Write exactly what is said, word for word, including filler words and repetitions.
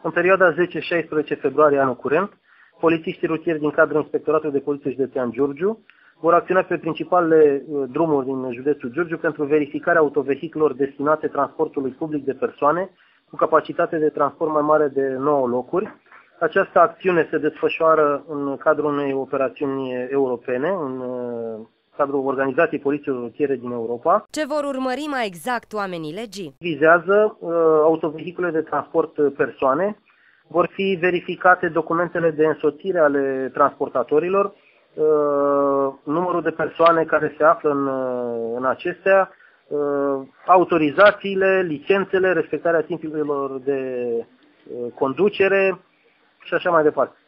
În perioada zece șaisprezece februarie anul curent, polițiștii rutieri din cadrul Inspectoratului de Poliție Județean Giurgiu vor acționa pe principalele drumuri din județul Giurgiu pentru verificarea autovehiculelor destinate transportului public de persoane cu capacitate de transport mai mare de nouă locuri. Această acțiune se desfășoară în cadrul unei operațiuni europene, în cadrul Organizației Poliției Rutiere din Europa. Ce vor urmări mai exact oamenii legii? Vizează uh, autovehicule de transport persoane, vor fi verificate documentele de însoțire ale transportatorilor, uh, numărul de persoane care se află în, uh, în acestea, uh, autorizațiile, licențele, respectarea timpurilor de uh, conducere și așa mai departe.